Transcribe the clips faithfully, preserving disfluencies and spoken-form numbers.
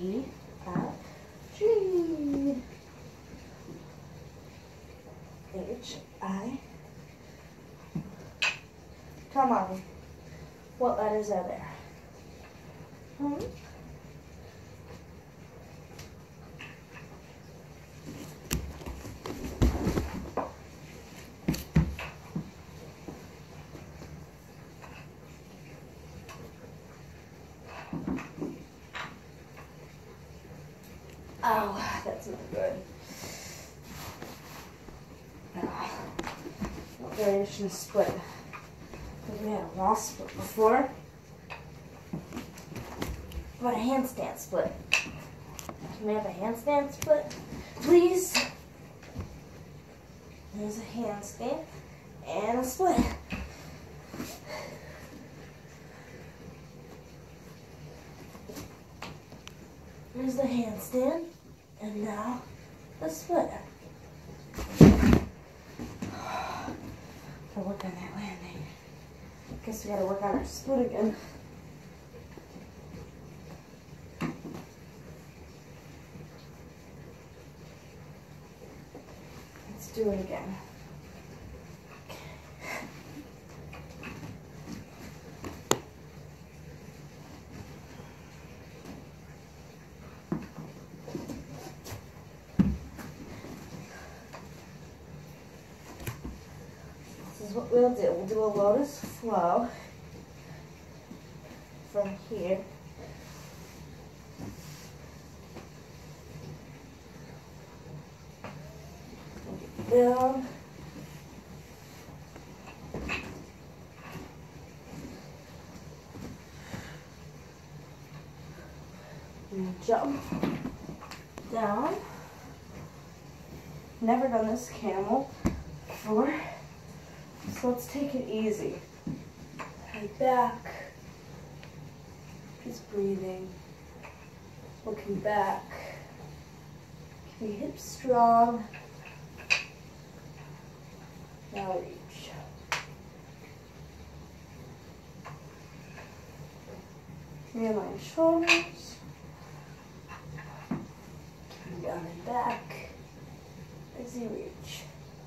E, F, G, H, I. Come on. What letters are there? Hmm? Oh, that's not good. No. What variation of split? We had a wall split before. What a handstand split? Can we have a handstand split, please? There's a handstand and a split. There's the handstand and now the split. Gotta work on that landing. Guess we gotta work on our split again. Let's do it again. This is what we'll do. We'll do a lotus flow from here. Down. And jump down. Never done this camel before, so let's take it easy. Head back. Just breathing. Looking back. Keep your hips strong. Now reach. Realign shoulders. Down and back as you reach.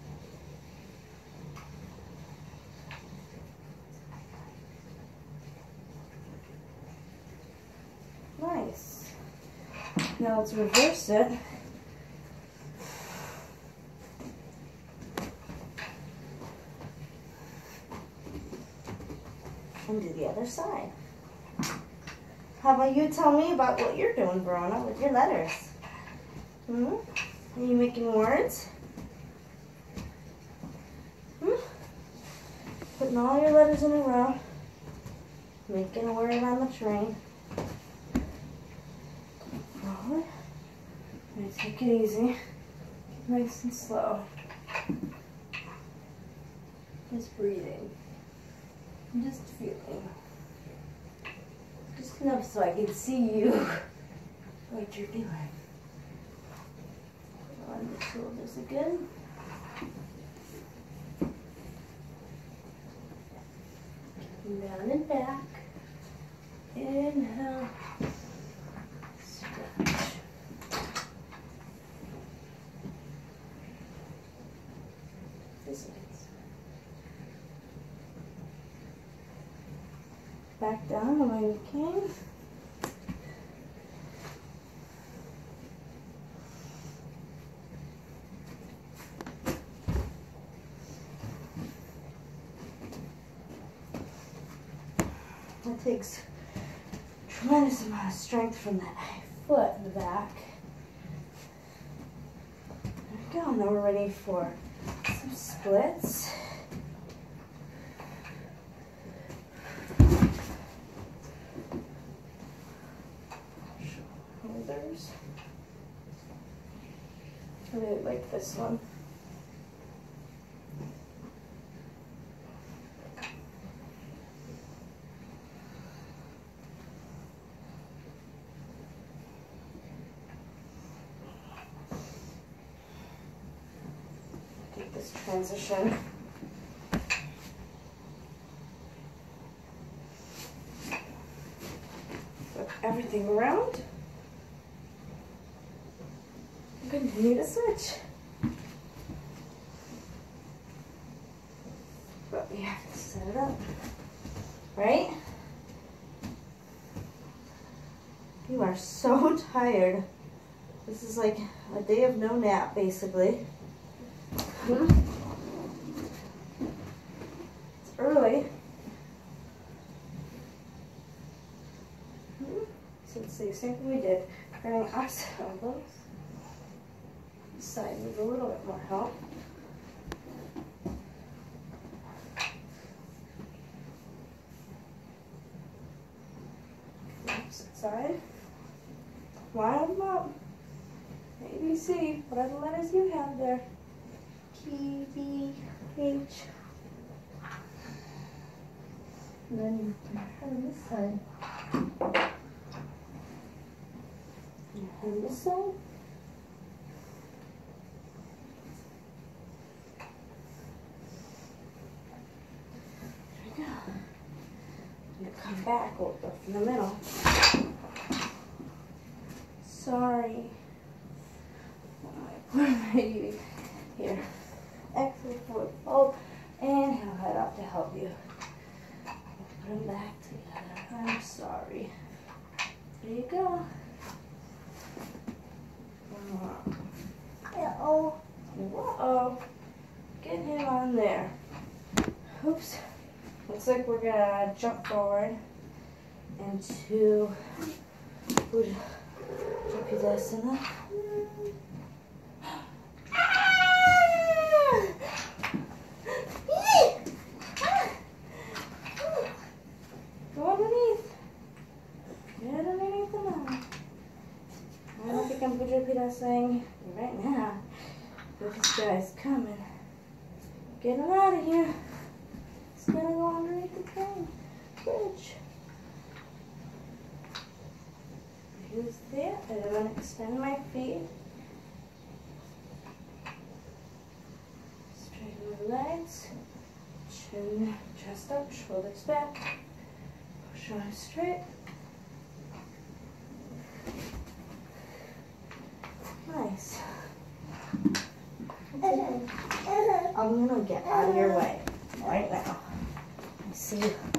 Nice. Now let's reverse it. And do the other side. How about you tell me about what you're doing, Verona, with your letters? Hmm? Are you making words? Hmm? Putting all your letters in a row. Making a word on the train. Forward. I'm going to take it easy. Nice and slow. Just breathing. Just feeling. Just enough so I can see you. What you're doing. On the shoulders again. Down and back. Inhale. Stretch. This way. Back down the way you came. That takes a tremendous amount of strength from that foot in the back. There we go. Now we're ready for some splits. Shoulders. I really like this one. This transition. Flip everything around. continue to switch. But we have to set it up, right? You are so tired. This is like a day of no nap, basically. Hmm? It's early. Hmm? So it's the same thing we did. Turning opposite elbows. Side with a little bit more help. Opposite side. Line them up. A, B, C. What are the letters you have there? T, B, H. And then you turn this side. And turn this side. There we go. You come back, we'll go from the middle. Sorry. Maybe here. Exhale, forward fold. Inhale, head up to help you. Put them back together. I'm sorry. There you go. Uh-oh. Whoa. Get him on there. Oops. Looks like we're gonna jump forward into Uttanasana. Go underneath. Get underneath the mat. I don't think I'm Uttanasana right now. But this guy's coming. Get him out of here. He's gonna go underneath the train. Bridge. Who's there? And I'm gonna extend my feet. Straighten my legs. Chin, chest up, shoulders back. Push arms straight. Nice. I'm gonna get out of your way right now. I see you.